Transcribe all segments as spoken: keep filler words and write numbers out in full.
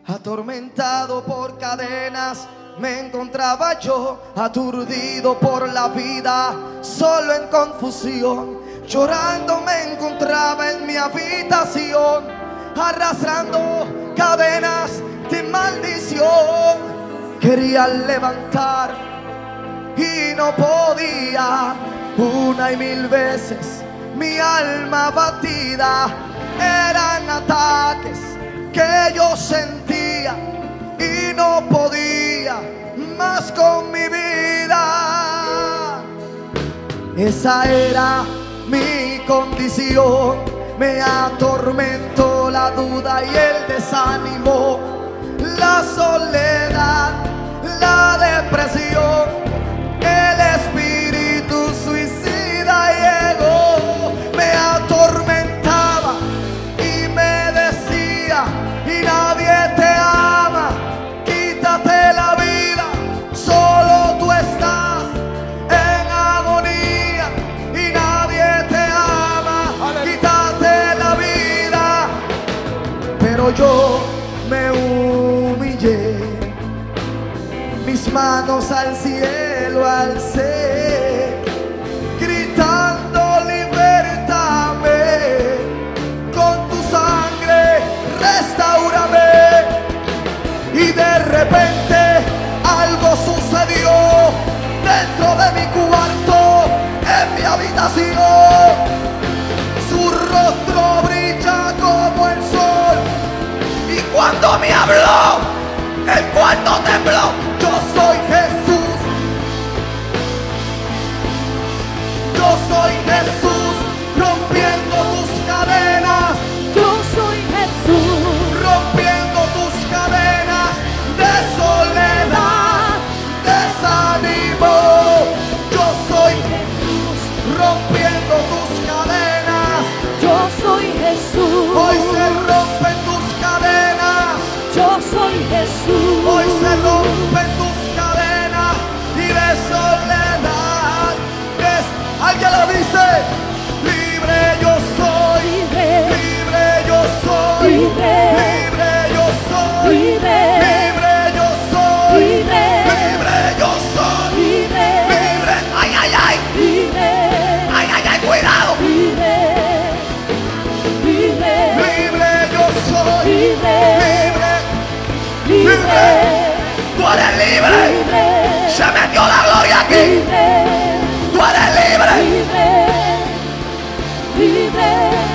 Atormentado por cadenas me encontraba yo, aturdido por la vida, solo en confusión. Llorando me encontraba en mi habitación, arrastrando cadenas de maldición. Quería levantar y no podía, una y mil veces mi alma abatida. Eran ataques que yo sentía y no podía más con mi vida. Esa era mi condición, me atormentó la duda y el desánimo, la soledad, la depresión, el espíritu suicida llegó. Me atormentaba y me decía: y nadie te ama, quítate la vida, solo tú estás en agonía y nadie te ama, quítate la vida. Pero yo me humillé, mis manos al cielo alcé, gritando: libértame, con tu sangre restáurame. Y de repente algo sucedió dentro de mi cuarto, en mi habitación. Su rostro brilla como el sol, y cuando me habló, el cuarto tembló. Yo soy Jesús, yo soy Jesús, rompiendo tus cadenas. Yo soy Jesús, rompiendo tus cadenas de soledad, desánimo. Yo soy Jesús, rompiendo tus cadenas. yo soy Jesús, Hoy se rompen tus cadenas. yo soy Jesús, Hoy se rompen tus cadenas y de soledad. Es, alguien lo dice: libre yo soy, libre, libre yo soy, libre, libre yo soy, libre, libre yo soy, libre, libre yo soy, libre, libre. Ay, ay, ay, libre, ay, ay, ay, cuidado. libre, libre, Libre yo soy, libre, libre, libre, libre. Tú eres libre. libre, Se metió la gloria aquí. libre, Tú eres libre. libre, libre.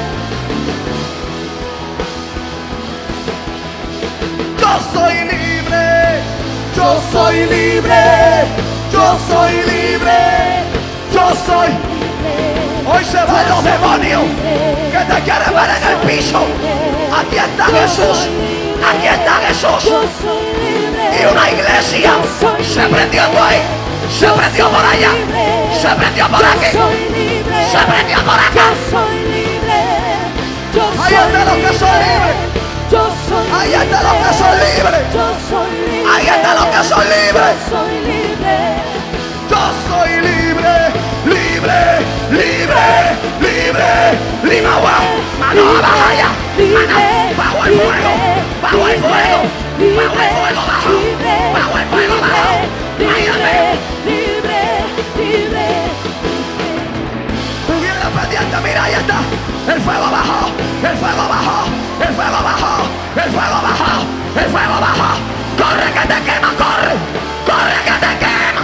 Yo soy libre, yo soy libre, yo soy libre, yo soy. Hoy se van los demonios que te quieren ver en el piso. Aquí está Jesús, aquí está Jesús. Yo soy libre. Y una iglesia se prendió por ahí, se prendió por allá, se prendió por aquí, se prendió por acá. Yo soy libre. Yo Ahí soy están los que son libres. Yo soy Ahí están los que son libres. Yo soy libre. Ahí están los que son libres. Yo soy libre. Yo soy libre, libre, libre, libre, libre. Mano abajo allá, mano bajo el fuego, bajo el fuego, bajo el fuego, bajo, bajo el fuego, bajo. Ayúdame. Libre, libre. Viene pendiente, mira, ahí está. El fuego abajo, el fuego abajo, el fuego abajo, el fuego abajo, el fuego abajo. Corre que te quema, corre, corre que te quema.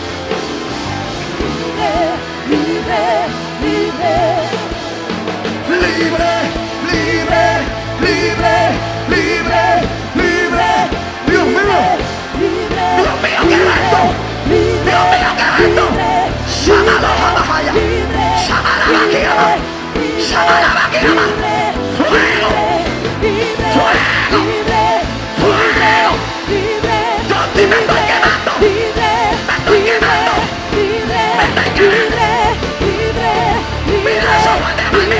Libre, libre, Libre, libre, libre, libre, libre. Dios mío, libre, Dios mío, ¿qué es esto? Dios mío, ¿qué es esto? Sámalo, vamos allá. Sámala, vaquirama. Sámala, vaquirama. Fuego, fuego, fuego. Yo sí me estoy quemando. Me estoy quemando. Me estoy quemando. Mira eso, guárdame.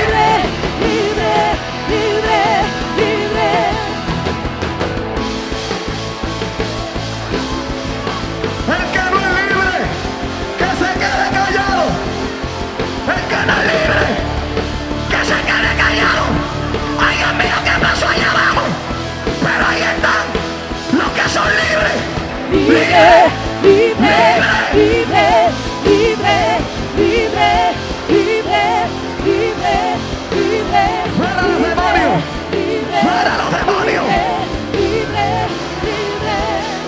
El que no es libre, que se quede callado. El que no es libre, que se quede callado. Ay, Dios mío, ¿qué pasó allá abajo? Pero ahí están. libre, libre, libre, libre, libre, libre, libre, libre. Fuera los demonios. Fuera los demonios. Libre, libre.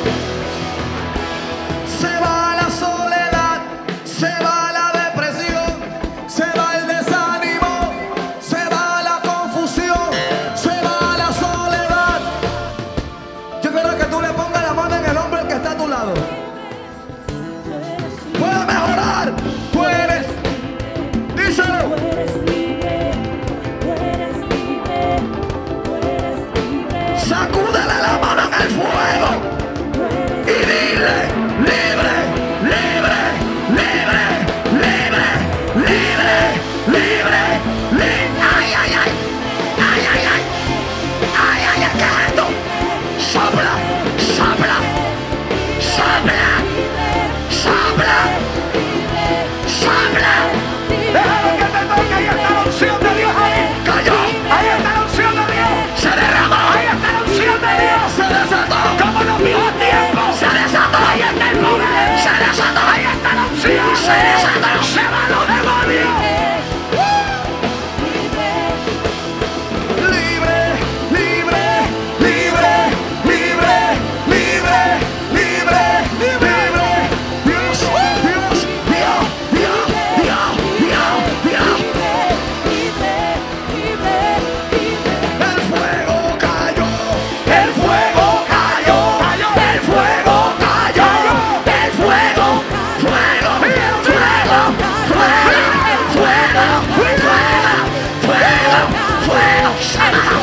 Se va la soledad, se va la depresión, se va el desánimo, se va la confusión, se va la soledad. Yo quiero que tú le pongas la mano en el hombro al que está a tu lado. Puede mejorar, puedes. Díselo. Tú eres libre, tú eres libre, tú eres libre. Sacúdele la mano en el fuego y dile, libre, libre, libre, libre, libre, libre, libre. Ay, ay, ay, ay, ay, ay, ay, ay, ay, ¿qué es esto? Sopla, sopla, sopla, sopla, sopla. Déjalo que te toque, ahí está la unción de Dios ahí. Cayó, ahí está la unción de Dios. Se derramó, ahí está la unción de Dios. Se desató, como los viejos tiempos. Se desató, ahí está el poder. Se desató, ahí está la unción. Se desató, se van los demonios. Libre, libre, libre, libre, libre, libre, libre. Dios, Dios, Dios, Dios, Dios, Dios, Dios. El fuego cayó, el fuego cayó, el fuego cayó, el fuego, fuego, fuego, fuego, fuego, fuego, fuego, fuego, fuego.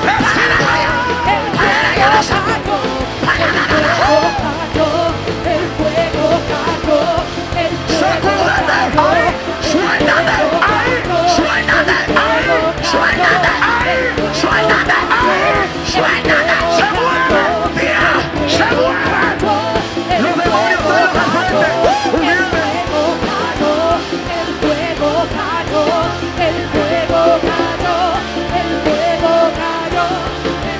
Sacúdete, ahí, suéltate, ahí, suéltate, ahí, suéltate, ahí, suéltate, ahí, suéltate. Se mueve, Dios, se mueve. Los demonios están al frente. Humilde. El fuego cayó, el fuego cayó, el fuego cayó, el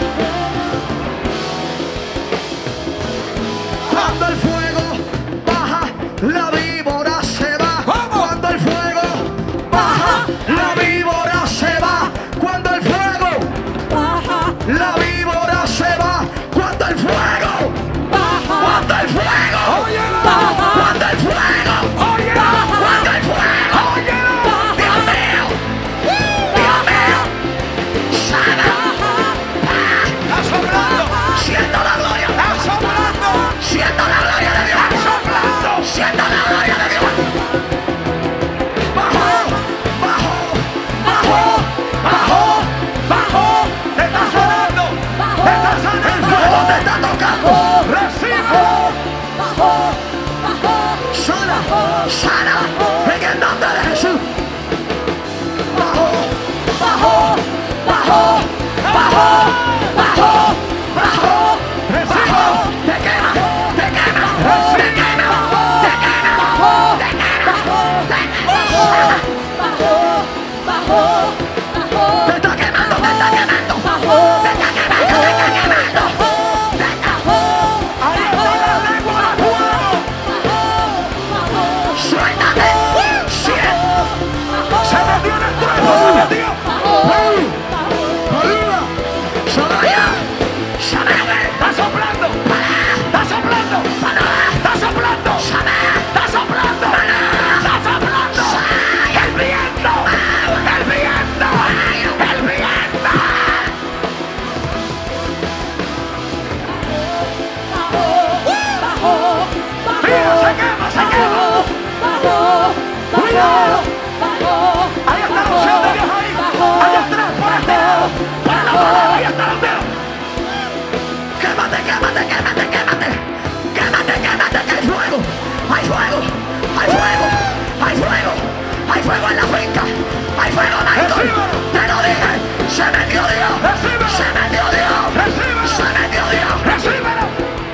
fuego. Cuando el fuego baja, la víbora se va. Cuando el fuego baja, la víbora se va. Cuando el fuego Baja, la víbora se va. Cuando el fuego, baja, cuando el fuego, baja, cuando el fuego, cuando el fuego, Dios mío, Dios mío, sana. Está soplando, siento la gloria, está soplando, siento la gloria de Dios, está soplando, siento la gloria de Dios. Bajó, bajó, bajó, bajó, bajó, te está sonando, te está sonando, el fuego te está tocando, recibe, bajó, bajó, sana, sana, en el nombre de Jesús. Bajó, bajó, bajó, bajó, bajó, bajó, bajó, te quema, te quema, te quema, te quema, te quema, te quema. bajó, bajó, Te está quemando, te está quemando, bajó, te está quemando, te está quemando. Te está- Ahí está la lengua de fuego. Suéltate, siente. Se metió en el cuerpo, se metió. ¡Ay! ¡Ayuda! ¡Solo allá! ¡Sámame! ¡Está soplando! ¡Está soplando! ¡Está soplando! ¡Está soplando! ¡Está soplando! ¡El viento! ¡El viento! ¡El viento! ¡Mira, se quema, se quema! ¡Cuidado! Ahí está la unción de Dios ahí. Allá atrás, por este lado. Para la pared, ahí está los dedos. Quémate, quémate, quémate, quémate. Quémate, quémate, que hay fuego. Hay fuego, hay fuego, hay fuego. Hay fuego en la finca. Hay fuego, Michael. Te lo dije. Se metió Dios. Se metió Dios. Se metió Dios. Recíbelo.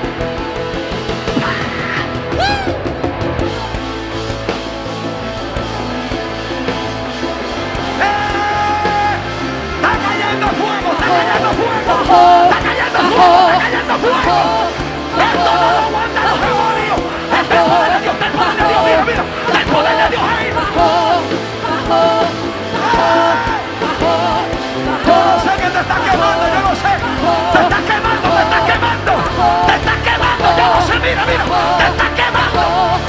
Está cayendo fuego, está cayendo fuego, está cayendo fuego, está cayendo fuego. Esto no lo aguanta los lo sé. Te está quemando, te está quemando. Te está quemando, yo lo sé, mira, mira. Te está quemando.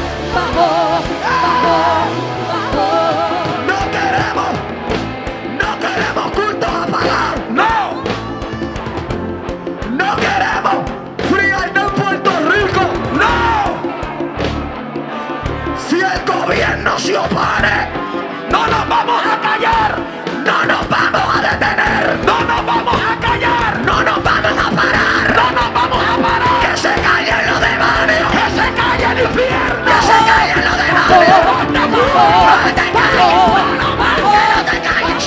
No queremos, no queremos cultos apagados. No. No queremos frialdad en Puerto Rico. No. Si el gobierno se opone, no nos vamos a callar. No nos vamos a detener. No nos vamos a callar. No nos vamos a parar. No nos vamos a parar. Que se callen los demonios. Que se calle el infierno. Que se callen los demonios. No te calles. No, no, que no te calles.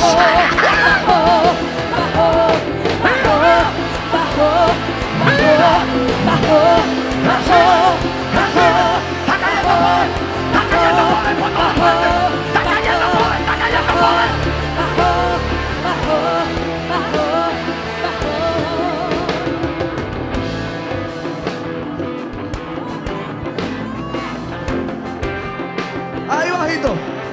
Está cayendo poder. Está cayendo poder por todas partes. Está cayendo poder. Está cayendo poder. Ahí bajito.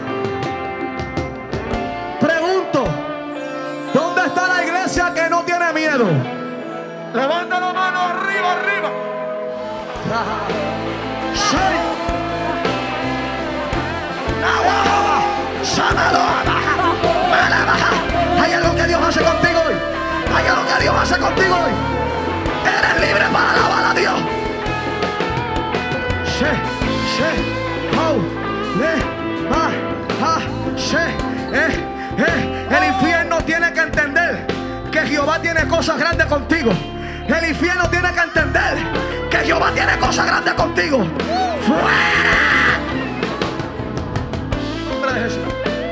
Pregunto, ¿dónde está la iglesia que no tiene miedo? Levanta la mano arriba, arriba. Sí. Hay algo que Dios hace contigo hoy. Hay algo que Dios hace contigo hoy. Eres libre para alabar a Dios. Sí, sí. Oh, le, ma, ha, sí, eh, eh. El infierno tiene que entender que Jehová tiene cosas grandes contigo. El infierno tiene que entender que Jehová tiene cosas grandes contigo. ¡Fuera! En el nombre de Jesús.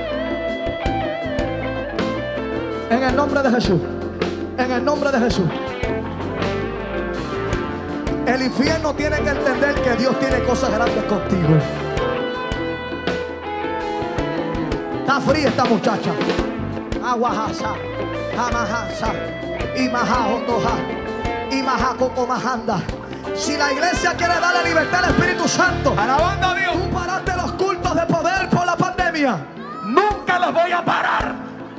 En el nombre de Jesús. En el nombre de Jesús. El infierno tiene que entender que Dios tiene cosas grandes contigo. Está fría esta muchacha. Aguajasa, amajasa, imajajotoja, imajacokomajanda. Si la iglesia quiere darle libertad al Espíritu Santo, alabando a Dios, tú paraste los cultos de poder por la pandemia. Nunca los voy a parar.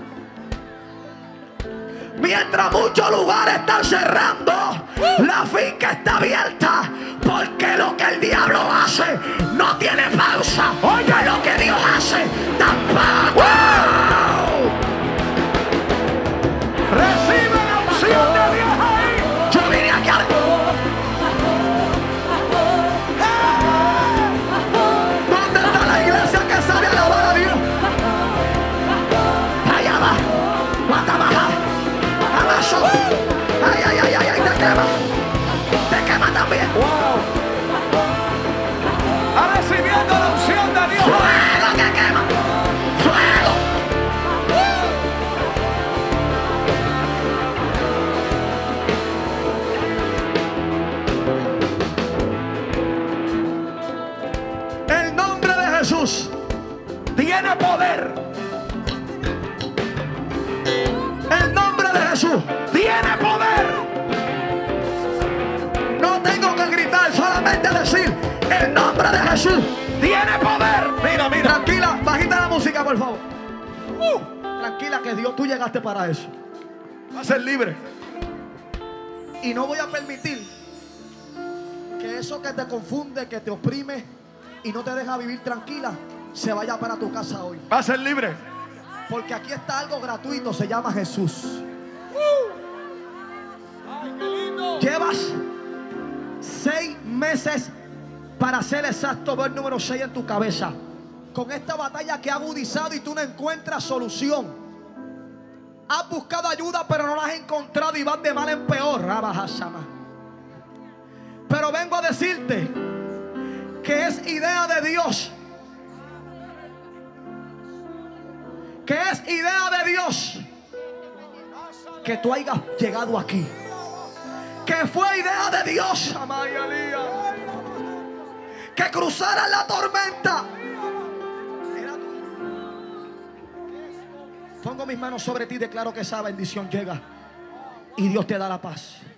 Mientras muchos lugares están cerrando, la finca está abierta. Porque lo que el diablo hace no tiene pausa. Oye, lo que Dios hace tampoco. ¡Wow! Recibe la unción de Dios ahí. Yo vine aquí a... ¿Dónde está la iglesia que sabe alabar a Dios? Allá va. Guatemala. Amazo. Ay, ay, ay, ay, ay, te quema. Te quema también. Wow. Está recibiendo la unción de Dios. Fuego que quema. Fuego. El nombre de Jesús tiene poder. El nombre de Jesús tiene poder. No tengo que gritar, solamente decir el nombre de Jesús tiene poder. Mira, mira. Tranquila, bajita la música, por favor. Uh, tranquila, que Dios, tú llegaste para eso. Va a ser libre. Y no voy a permitir que eso que te confunde, que te oprime y no te deja vivir tranquila, se vaya para tu casa hoy. Va a ser libre. Porque aquí está algo gratuito, se llama Jesús. Uh. Ay, qué lindo. Llevas seis meses, para ser exacto, ver número seis en tu cabeza, con esta batalla que ha agudizado y tú no encuentras solución. Has buscado ayuda pero no la has encontrado y vas de mal en peor. Pero vengo a decirte que es idea de Dios, que es idea de Dios que tú hayas llegado aquí, que fue idea de Dios que cruzaras la tormenta. Pongo mis manos sobre ti y declaro que esa bendición llega y Dios te da la paz.